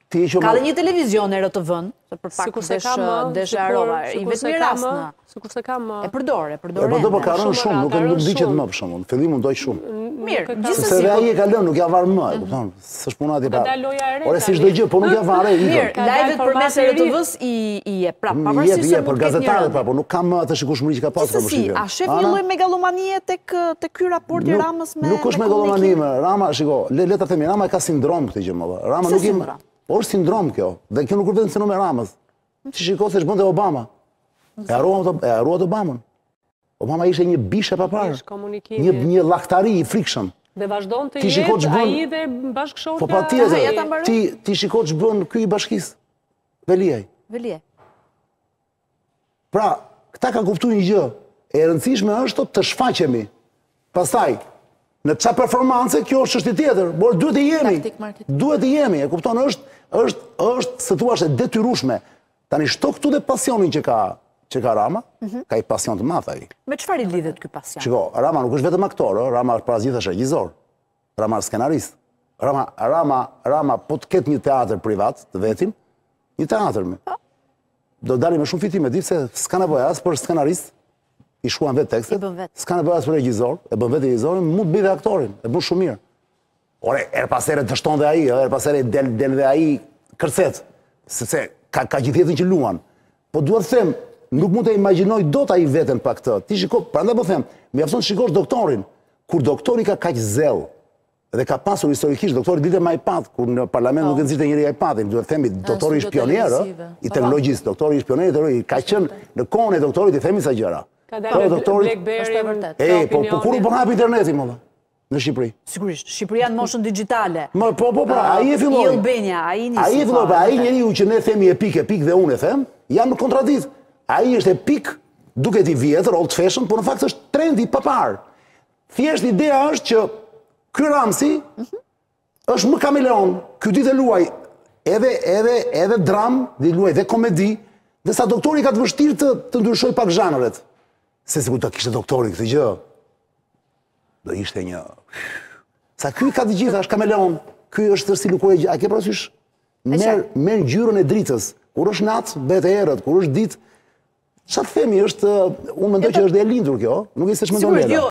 Ka dhe një televizion e RTV-n, për pak desh Arova, i vetëm rast në. Sikurse kam. E përdor. Po do ka rënë shumë, nuk ndiqet më për shkakun. Fillimu ndoj shumë. Mirë, Sepse gjithsesi. ai e ka lënë, nuk ja var më, e kupton? S'është puna aty pa. Ka dalë loja e re. Ore si çdo gjë, po nuk ja var ai. Mirë, live-et përmes RTV-s i e prap, pavarësisht se Je për gazetarët prap, po nuk kam atë shikueshmëri që ka pasur për Gjithsesi, a shef një lloj megalomanie tek ky raport i Ramës me Nuk është megalomani, Rama, shiko, le ta themi, Rama ka sindrom këtë gjë më. Rama nuk i. Po është sindrom kjo, dhe kjo nuk është vetëm sindrom e Ramës. Ti shiko se ç'bënte Obama. E harruat Obamën. Obama ishte një bish e paparë. Një llakhtari i frikshëm. Dhe vazhdon të jetë ai dhe bashkëshorta. Po patjetër. Ti shiko ç'bën ky i bashkisë. Veliaj. Pra, këta ka kuptuar një gjë. E rëndësishme është të shfaqemi. Pastaj, në çfarë performance kjo është çështje tjetër, por duhet të jemi. Duhet të jemi, e kupton, është se thua është detyrueshme. Tani shto këtu dhe pasionin që ka Rama, ka i pasion të madh ai. Me çfarë i lidhet ky pasion? Shiko, Rama nuk është vetëm aktor, Rama është para gjithash regjisor. Rama është skenarist. Rama po të ketë një teatr privat të vetin, një teatr me. Do dalim me shumë fitime, di se s'ka nevojë as për skenarist, i shkruan vetë tekstet, s'ka nevojë as për regjisor, e bën vetë regjisorin, mund të bëj dhe aktorin, e bën shumë mirë. Ore, pas here të shton dhe ai, pas here del dhe ai kërcet, sepse ka gjithë jetën që luan. Po duhet të them, nuk mund të imagjinoj dot ai veten pa këtë. Ti shiko, prandaj po them, mjafton të shikosh doktorin. Kur doktori ka kaq zell dhe ka pasur historikisht doktori ditë më iPad, kur në parlament nuk nxirrte njëri iPadin, duhet të themi doktori ishte pioner, i teknologjisë, doktori ishte pioner i teknologjisë, ka qenë në kohën e doktorit i themi sa gjëra. Ka dalë BlackBerry. Po kur u bën interneti më në Shqipëri? Sigurisht, Shqipëria në moshën digjitale. Po, ai e filloi. I Albania, ai nisi. Ai e filloi, ai njeriu që ne themi epik dhe unë e them, jam në kontradikt. Ai është epik, duket i vjetër, old fashion, por në fakt është trendi pa parë. Thjesht ideja është që ky Ramsi është më kameleon, ky ditë luaj edhe dram, dhe luaj dhe komedi, dhe sa doktori ka të vështirë të ndryshoj pak zhanret. Se sikur të kishte doktori këtë gjë, do ishte një... Sa ky ka të gjitha, është kameleon, ky është si lukur e gjë, a ke parasysh? Merë ngjyrën e dritës, kur është natë, bëhet e errët, kur është ditë, çfarë themi është, unë mendoj që është e lindur kjo, nuk e se ç'mendon Lela.